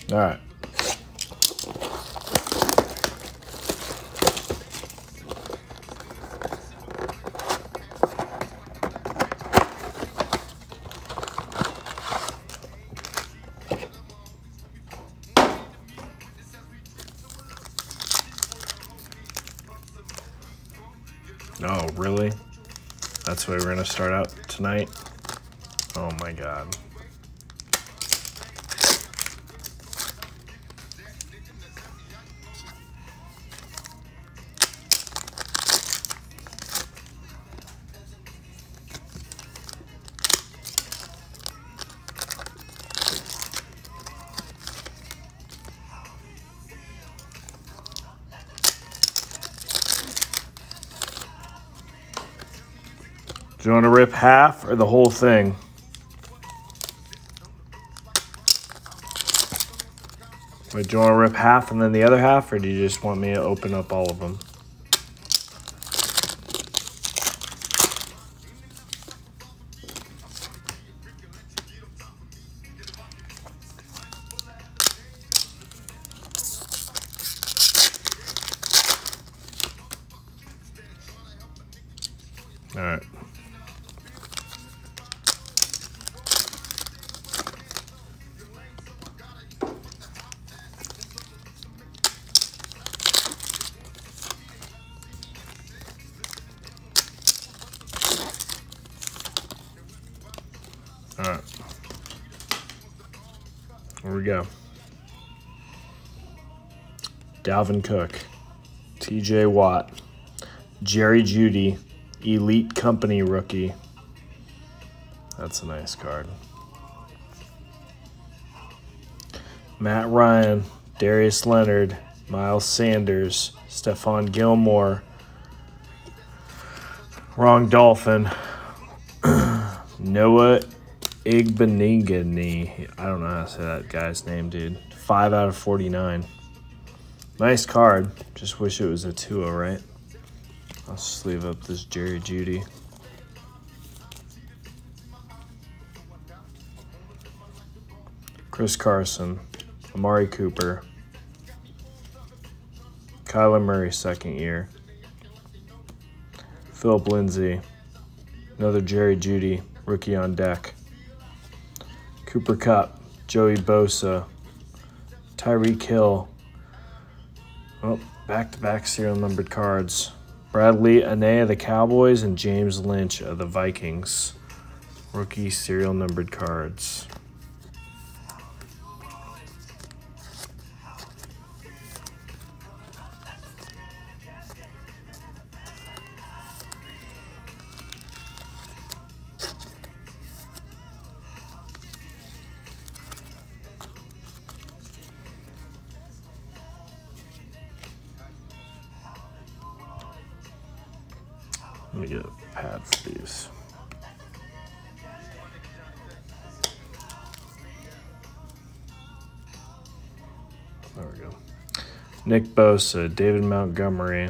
All right. Oh, really? That's the way we're going to start out tonight? Oh, my God. Do you want to rip half or the whole thing? Wait, do you want to rip half and then the other half, or do you just want me to open up all of them? All right. All right. Here we go. Dalvin Cook, TJ Watt, Jerry Jeudy, Elite Company rookie. That's a nice card. Matt Ryan, Darius Leonard, Miles Sanders, Stephon Gilmore, Wrong Dolphin, Noah Igbenigany. I don't know how to say that guy's name, dude. 5 out of 49. Nice card. Just wish it was a Tua, right? I'll sleeve up this Jerry Jeudy. Chris Carson, Amari Cooper, Kyler Murray, second year, Philip Lindsay, another Jerry Jeudy, rookie on deck, Cooper Kupp, Joey Bosa, Tyreek Hill, oh, back-to-back serial numbered cards, Bradley Anae of the Cowboys and James Lynch of the Vikings, rookie serial numbered cards. Let me get a pad for these. There we go. Nick Bosa, David Montgomery,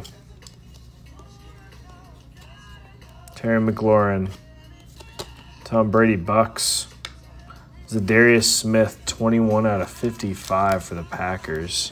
Terry McLaurin, Tom Brady Bucks, Zadarius Smith, 21 out of 55 for the Packers.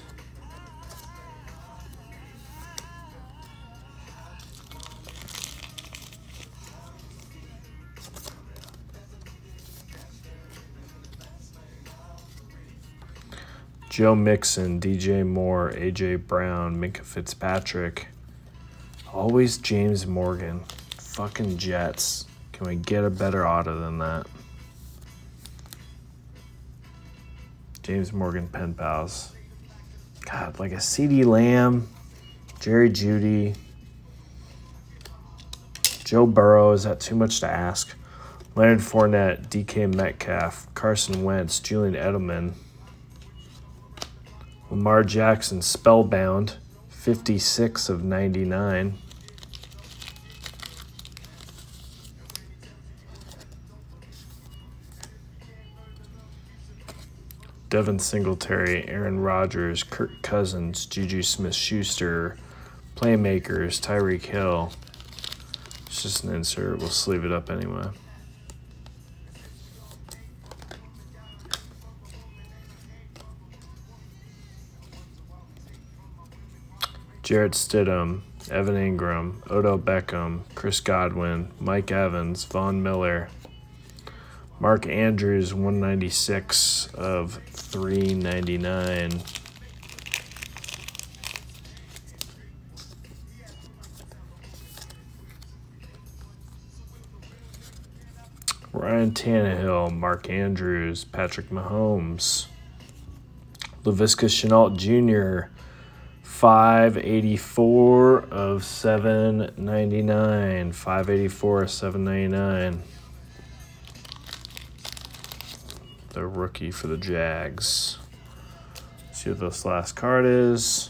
Joe Mixon, DJ Moore, AJ Brown, Minka Fitzpatrick. Always James Morgan. Fucking Jets. Can we get a better auto than that? James Morgan pen pals. God, like a CeeDee Lamb, Jerry Jeudy, Joe Burrow. Is that too much to ask? Leonard Fournette, DK Metcalf, Carson Wentz, Julian Edelman, Lamar Jackson, Spellbound, 56 of 99. Devin Singletary, Aaron Rodgers, Kirk Cousins, Juju Smith-Schuster, Playmakers, Tyreek Hill. It's just an insert. We'll sleeve it up anyway. Jarrett Stidham, Evan Ingram, Odell Beckham, Chris Godwin, Mike Evans, Von Miller, Mark Andrews, 196 of 399. Ryan Tannehill, Mark Andrews, Patrick Mahomes, Laviska Shenault Jr., 584 of 799. 584 of 799. The rookie for the Jags. See what this last card is.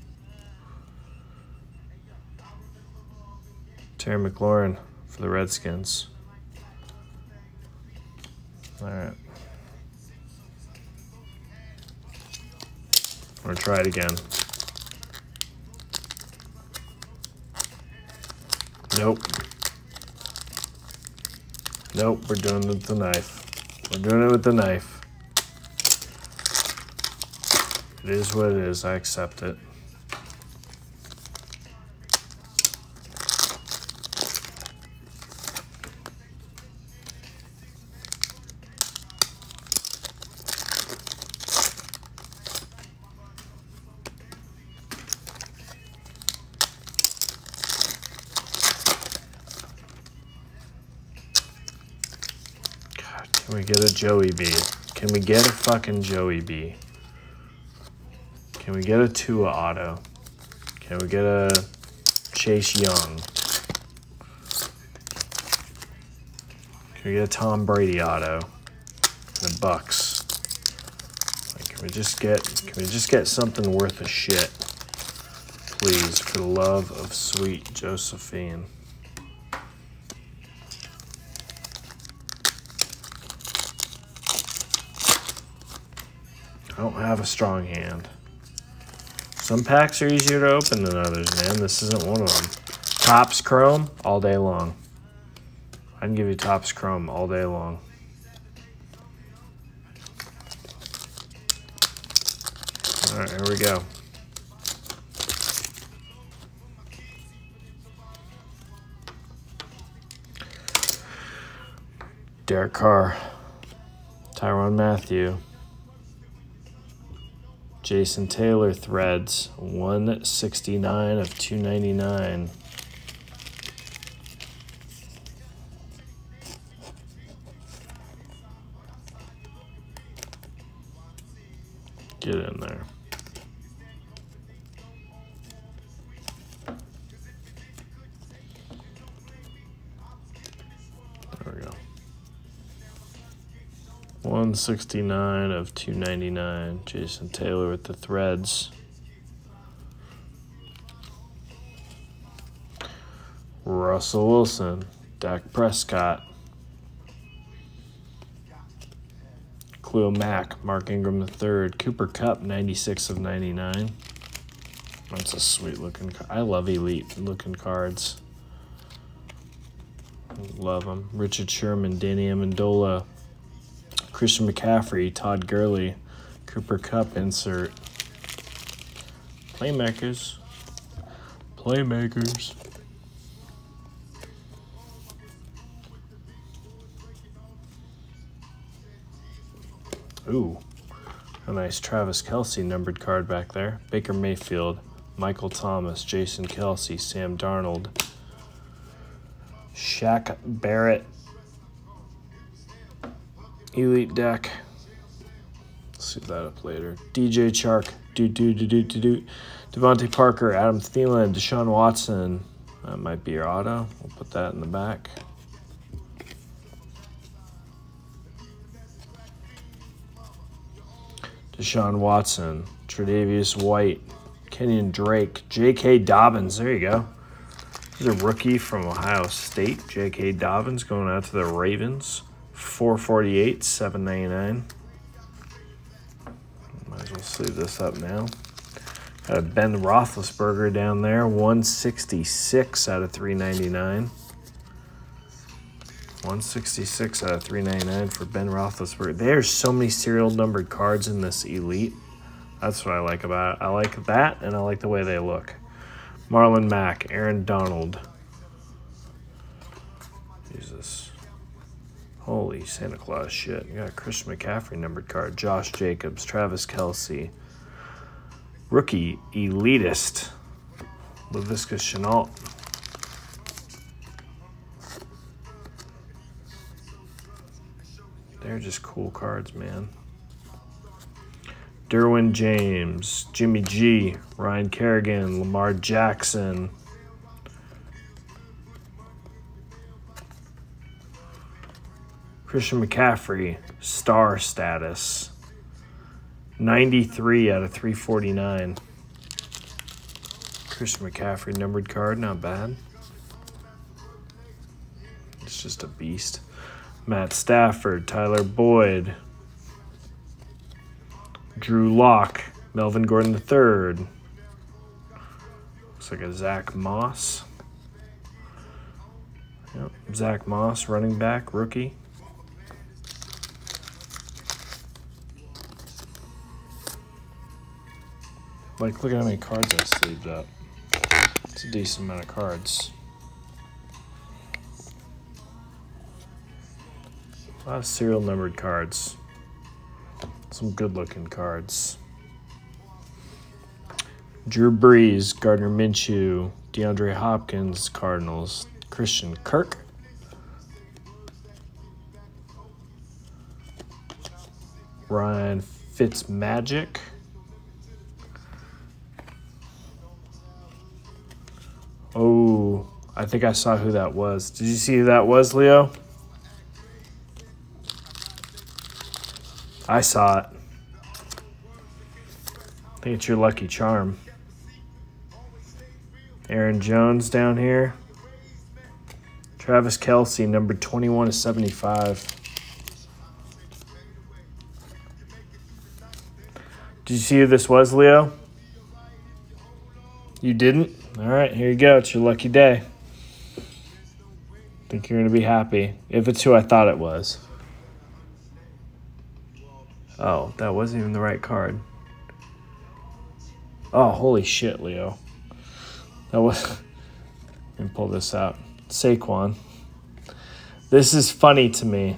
Terry McLaurin for the Redskins. All right. I'm going to try it again. Nope. Nope, we're doing it with the knife. We're doing it with the knife. It is what it is. I accept it. Can we get a Joey B? Can we get a fucking Joey B? Can we get a Tua auto? Can we get a Chase Young? Can we get a Tom Brady auto? The Bucks. Like, can we just get something worth a shit? Please, for the love of sweet Josephine. I don't have a strong hand. Some packs are easier to open than others, man. This isn't one of them. Topps Chrome all day long. I can give you Topps Chrome all day long. All right, here we go. Derek Carr, Tyrann Mathieu, Jason Taylor threads, 169 of 299. Get in there. There we go. 169 of 299. Jason Taylor with the threads. Russell Wilson. Dak Prescott. Khalil Mack. Mark Ingram III. Cooper Kupp, 96 of 99. That's a sweet looking card. I love elite looking cards. Love them. Richard Sherman. Danny Amendola. Christian McCaffrey, Todd Gurley, Cooper Kupp insert. Playmakers. Playmakers. Ooh, a nice Travis Kelce numbered card back there. Baker Mayfield, Michael Thomas, Jason Kelce, Sam Darnold, Shaq Barrett. Elite deck. Let's see that up later. DJ Chark, Devontae Parker, Adam Thielen, Deshaun Watson. That might be your auto. We'll put that in the back. Deshaun Watson, Tre'Davious White, Kenyon Drake, J.K. Dobbins. There you go. He's a rookie from Ohio State. J.K. Dobbins going out to the Ravens. 448, 799. Might as well sleeve this up now. Got a Ben Roethlisberger down there, 166 out of 399. 166 out of 399 for Ben Roethlisberger. There's so many serial numbered cards in this Elite. That's what I like about it. I like that, and I like the way they look. Marlon Mack, Aaron Donald. Jesus. Holy Santa Claus shit. You got a Christian McCaffrey numbered card. Josh Jacobs, Travis Kelce. Rookie Elitist. Laviska Shenault. They're just cool cards, man. Derwin James, Jimmy G, Ryan Kerrigan, Lamar Jackson. Christian McCaffrey, star status. 93 out of 349. Christian McCaffrey numbered card, not bad. It's just a beast. Matt Stafford, Tyler Boyd, Drew Lock, Melvin Gordon III. Looks like a Zach Moss. Yep, Zach Moss, running back, rookie. Like, look at how many cards I sleeved up. It's a decent amount of cards. A lot of serial numbered cards. Some good looking cards. Drew Brees, Gardner Minshew, DeAndre Hopkins, Cardinals, Christian Kirk. Ryan Fitzmagic. Oh, I think I saw who that was. Did you see who that was, Leo? I saw it. I think it's your lucky charm. Aaron Jones down here. Travis Kelce, number 21 of 75. Did you see who this was, Leo? You didn't? All right, here you go. It's your lucky day. I think you're going to be happy. If it's who I thought it was. Oh, that wasn't even the right card. Oh, holy shit, Leo. That was... Let me pull this out. Saquon. This is funny to me.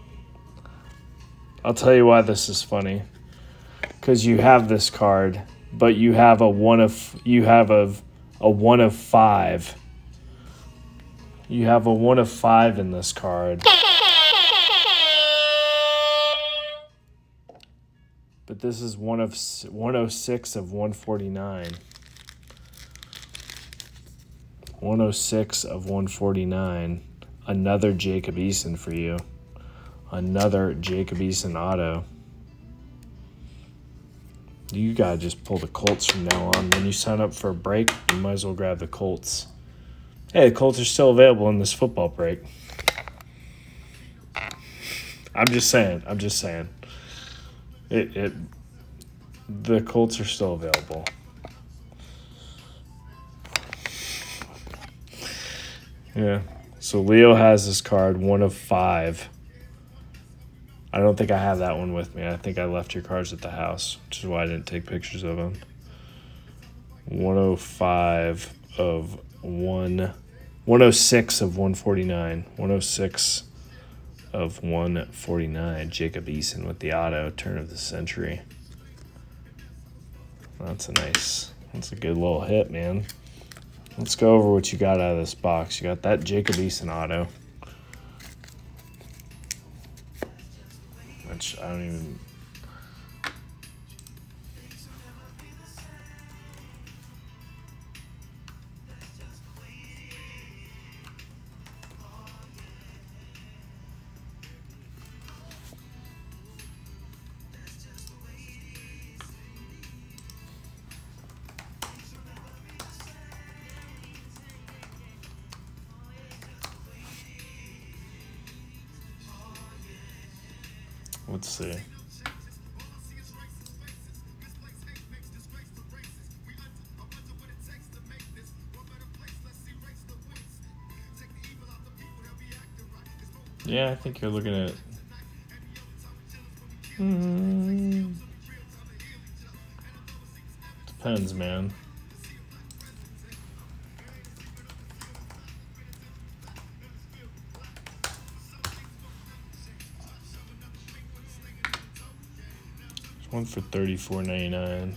I'll tell you why this is funny. Because you have this card, but you have a one of 5. You have a 1 of 5 in this card. But this is 106 of 149. 106 of 149. Another Jacob Eason for you. Another Jacob Eason auto. You gotta just pull the Colts from now on. When you sign up for a break, you might as well grab the Colts. Hey, the Colts are still available in this football break. I'm just saying. The Colts are still available. Yeah. So Leo has this card, 1 of 5. I don't think I have that one with me. I think I left your cards at the house, which is why I didn't take pictures of them. 105 of 106 of 149. 106 of 149. Jacob Eason with the auto, turn of the century. That's a good little hit, man. Let's go over what you got out of this box. You got that Jacob Eason auto. Which I don't even... Let's see. Yeah, I think you're looking at... Depends, man. One for $34.99.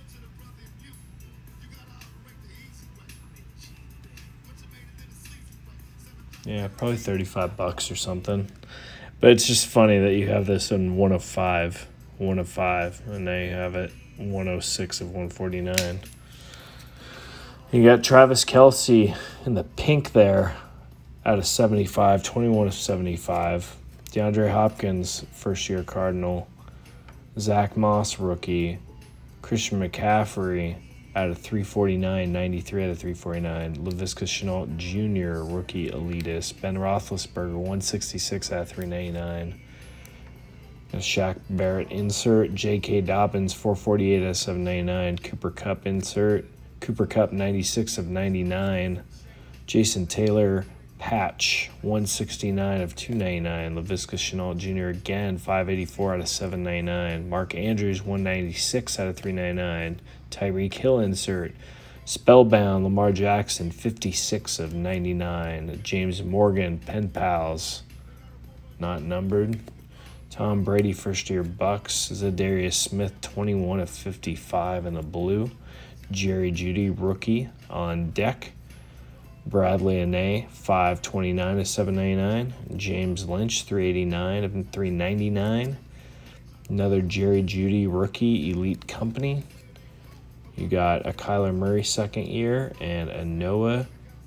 Yeah, probably $35 or something. But it's just funny that you have this in 1 of 5. 1 of 5. And now you have it 106 of 149. You got Travis Kelce in the pink there out of 75. 21 of 75. DeAndre Hopkins, first-year Cardinal. Zach Moss, rookie. Christian McCaffrey out of 349, 93 out of 349. Laviska Shenault Jr., rookie elitist. Ben Roethlisberger, 166 out of 399. Shaq Barrett insert. J.K. Dobbins, 448 out of 799. Cooper Kupp insert. Cooper Kupp, 96 of 99. Jason Taylor patch, 169 of 299. Laviska Shenault Jr. again, 584 out of 799. Mark Andrews, 196 out of 399. Tyreek Hill insert. Spellbound Lamar Jackson, 56 of 99. James Morgan, Pen Pals, not numbered. Tom Brady, first-year Bucks. Zadarius Smith, 21 of 55 in the blue. Jerry Jeudy, rookie, on deck. Bradley Anae, 529 of 799. James Lynch, 389 of 399. Another Jerry Jeudy, rookie, elite company. You got a Kyler Murray second year and a Noah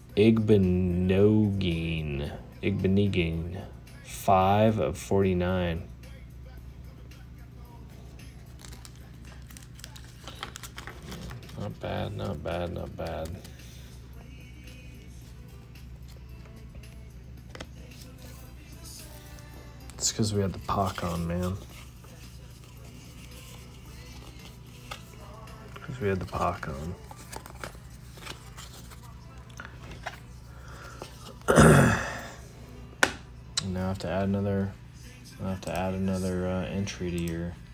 Igbenogany, 5 of 49. Not bad, not bad, not bad. It's because we had the Pac on, man. Because we had the Pac on. Now I have to add another. I have to add another entry to your